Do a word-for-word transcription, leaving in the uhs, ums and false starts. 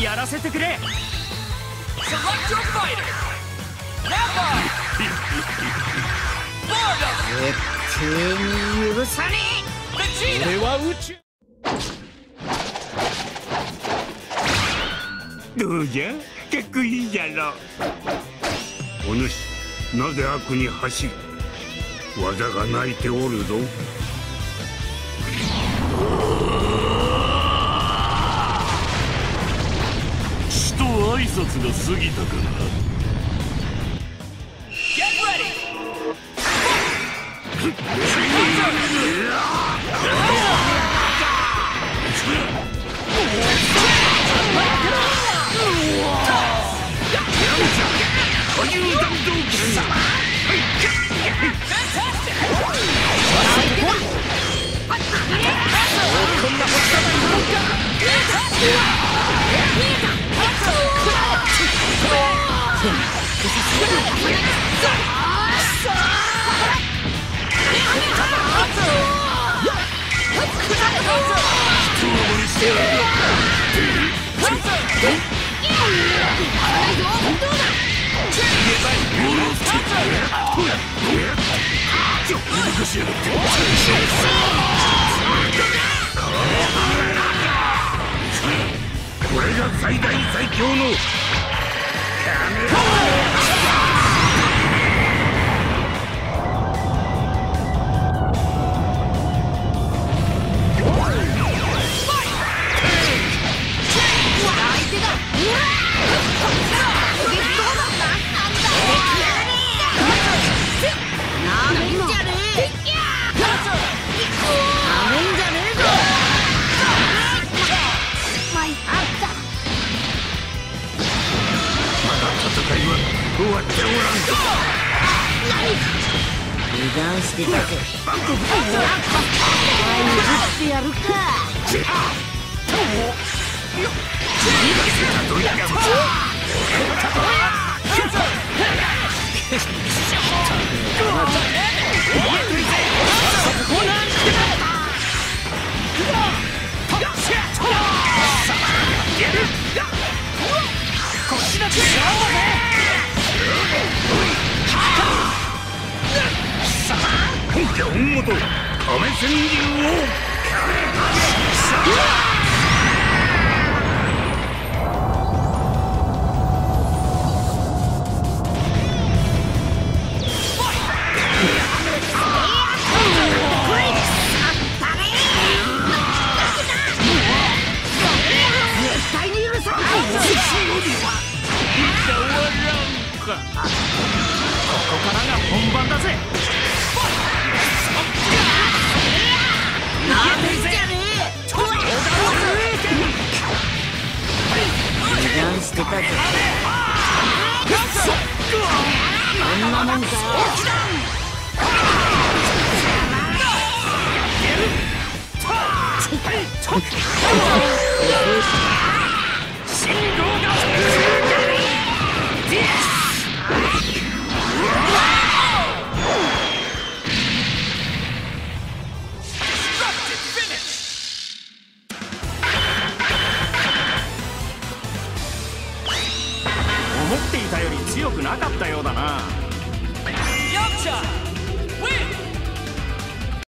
やらせてくれ。 絶対に許さねえ。 俺は宇宙。 どうじゃ、かっこいいじゃろ。お主、なぜ悪に走る。技が泣いておるぞ。 死と挨拶が過ぎたかな。 これが最大最強の終わっておらんぞ。 油断してたぜ。前に振ってやるか。 本家本元亀仙流をここからが本番だぜ。 油断してたぜ。こんなもんかよ。 はい。